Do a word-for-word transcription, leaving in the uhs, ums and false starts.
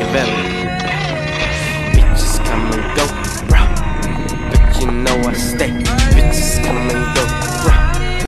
Machiavelli. Bitches come and go, bro, but you know I stay. Bitches come and go.